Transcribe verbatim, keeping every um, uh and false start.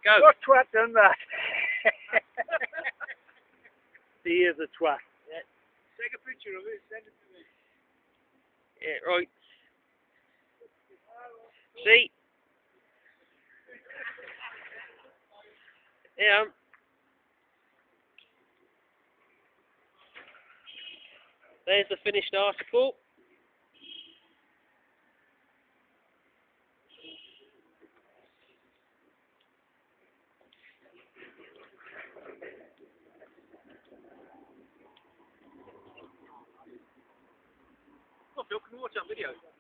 Go. What twat done that? He is a twat. Yeah. Take a picture of it, send it to me. Yeah, right. See? Yeah. There's the finished article. Look, Phil, can we watch that video?